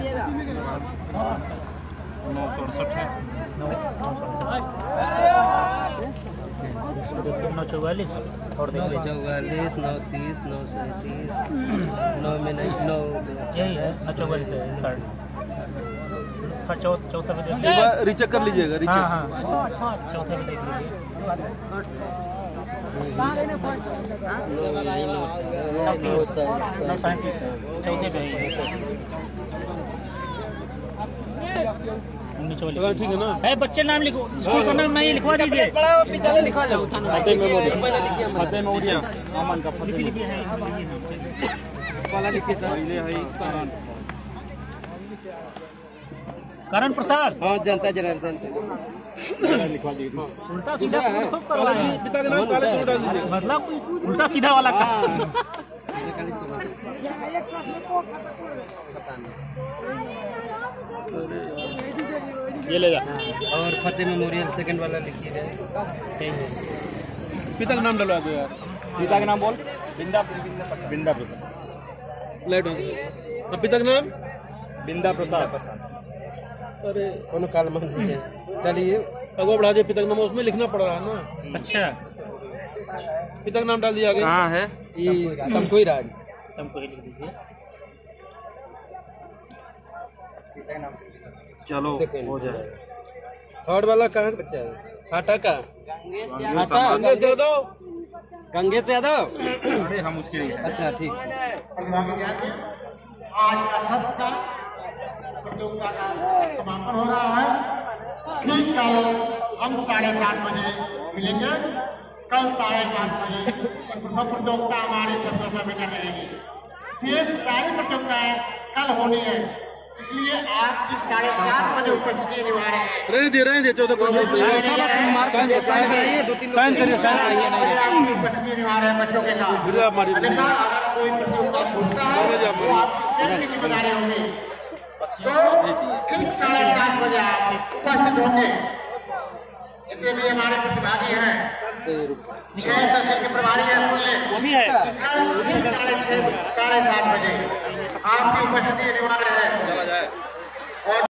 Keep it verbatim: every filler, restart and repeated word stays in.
नौ सौ अड़सठ है, नौ चौवालीस और देखिए चौवालीस, नौ तीस, नौ सैंतीस, नौ में नहीं, नौ यही है, नौ चौवालीस है कार्ड। चौथा में देख रीचेक कर लीजिएगा। रीचेक हाँ हाँ चौथे में देख लीजिए। नौ सैंतीस चौथे पे उन्नीस चौवालीस ठीक है ना। है। बच्चे नाम लिखो, स्कूल का नाम नहीं लिखवा दीजिए। विद्यालय लिखवा लो। फतेह मेमोरियल अमन का लिखी लिखी है वाला लिखिए सर। पहले है करण करण प्रसाद। हाँ जनता जनार्दन लिखवा दीजिए। उल्टा सीधा खूब करवाए हैं। पिता का नाम काले क्यों डाल दीजिए? मतलब उल्टा सीधा वाला काम। ये ले जा। और फतेह मेमोरियल सेकंड वाला लिखिए। पिता का नाम डलवा दो यार। पिता का नाम बोल। बिंदा बिंदा प्रसाद। Light on. पिता का नाम बिंदा प्रसाद। अरे कौन काल मान चलिए अगो बढ़ा दिए। पिता का नाम उसमें लिखना पड़ रहा है ना। अच्छा पिता का नाम डाल दिया आगे। हाँ है ये तुमको ही राज तुमको ही लिख दीजिए। चलो हो जाए। थर्ड वाला कहाँ बच्चा है? हाटा का हाटा गंगेश यादव। गंगेश यादव। अरे हम उसके ही हैं। अच्छा ठीक। आज का सबका प्रतियोगिता का समापन हो रहा है। ठीक कल हम साढ़े सात बजे मिलेंगे। कल साढ़े सात बजे प्रथम प्रतियोगिता हमारी प्रतियोगिता में रहेगी। शेष सारी प्रतियोगिताएं कल होनी है, इसलिए आज की साढ़े सात बजे उपस्थिति अनिवार्य है। रहने दे रहने दे चौदह को साइन कराइए दो तीन साइन करिए साइन उपस्थिति अनिवार्य है बच्चों के साथ। फिर आप मारिए। अन्यथा अगर कोई प्रतियोगिता छूटता है तो आपकी सेल्फ की जिम्मेदारी होगी। तो ठीक साढ़े सात बजे आप उपस्थित होंगे। जितने भी हमारे प्रतिभागी हैं, छह तहसील के प्रभारी हैं, सुन ले वो भी है। कल साढ़े छह साढ़े सात बजे आपकी उपस्थिति अनिवार्य है।